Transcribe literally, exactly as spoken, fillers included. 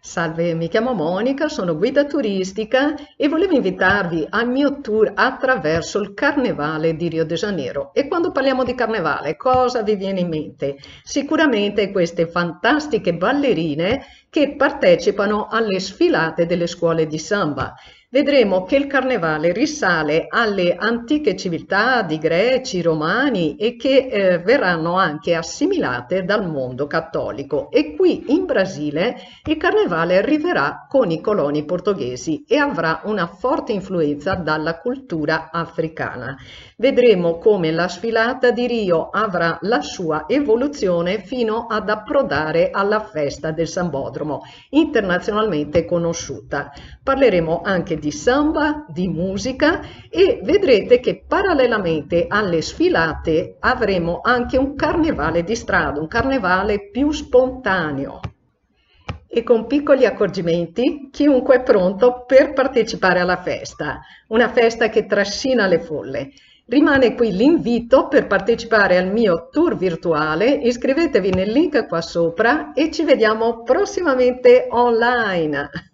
Salve, mi chiamo Monica, sono guida turistica e volevo invitarvi al mio tour attraverso il Carnevale di Rio de Janeiro. E quando parliamo di Carnevale, cosa vi viene in mente? Sicuramente queste fantastiche ballerine che partecipano alle sfilate delle scuole di samba. Vedremo che il Carnevale risale alle antiche civiltà di Greci, Romani e che eh, verranno anche assimilate dal mondo cattolico. E qui in Brasile il Carnevale arriverà con i coloni portoghesi e avrà una forte influenza dalla cultura africana. Vedremo come la sfilata di Rio avrà la sua evoluzione fino ad approdare alla festa del Sambodromo, internazionalmente conosciuta. Parleremo anche di samba, di musica e vedrete che parallelamente alle sfilate avremo anche un carnevale di strada, un carnevale più spontaneo. E con piccoli accorgimenti, chiunque è pronto per partecipare alla festa, una festa che trascina le folle. Rimane qui l'invito per partecipare al mio tour virtuale, iscrivetevi nel link qua sopra e ci vediamo prossimamente online.